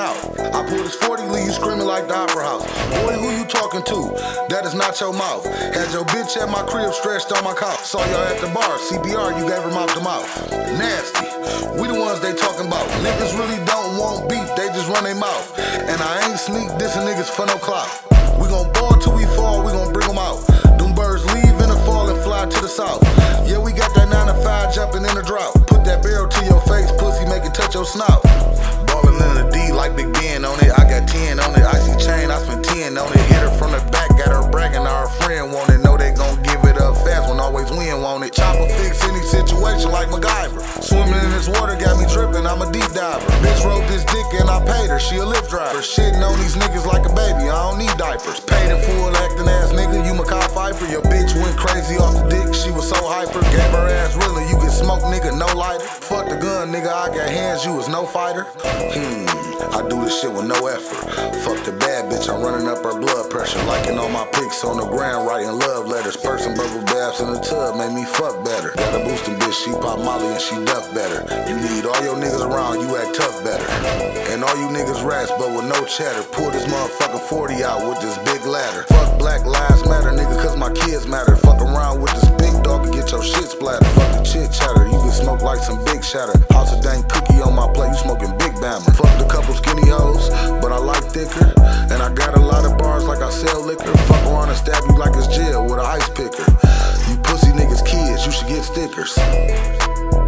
out. I pulled his 40, leave you screaming like the Opera House. Boy, who you talking to? That is not your mouth. Had your bitch at my crib stretched on my couch. Saw y'all at the bar, CPR, you gave her mouth to mouth. Nasty, we the ones they talking about. Niggas really don't want beef, they just run their mouth. And I ain't sneak dissing niggas for no clout. We gon' ball till we fall, we gon' bring them out. Them birds leave in the fall and fly to the south. Yeah, we got that 9 to 5 jumping in the drought. Put that barrel to your face, pussy, make it touch your snout. Ballin' in the D like Big Ben on it. I got 10 on it, icy chain, I spent 10 on it. Hit her from the back, got her bragging, now her friend want it. Know they gon' give it up fast when always win, want it. Chopper fix any situation like MacGyver. Swimming in this water got me drippin', I'm a deep diver. Bitch wrote this dick and I paid her, she a Lyft driver. Shitting on these niggas like a baby, I don't need diapers. Paid in full, acting ass nigga, you Makai Pfeiffer. Your bitch went crazy off the dick, she was so hyper. Gave her ass really, you get smoked nigga, no lighter. Fuck the gun nigga, I got hands, you was no fighter. I do this shit with no effort. Fuck the bad bitch, I'm running up her blood pressure. Liking all my pics on the ground, writing love letters. Person bubble baths in the tub, made me fuck better. Got a boosting bitch, she pop Molly and she duck better. You need all your niggas around, you act tough better. And all you niggas rats, but with no cheddar. Pull this motherfucking 40 out with this big ladder. Fuck Black Lives Matter, nigga, cause my kids matter. Fuck around with this big dog and get your shit splattered. Fuck the chit chatter, you can smoke like some big shatter. House of dang cookie on my plate, you smoking big bammer. Fuck the couple skinny hoes, but I like thicker. And I got a lot of bars like I sell liquor. Fuck around and stab you like it's jail with an ice picker. You pussy niggas kids, you should get stickers.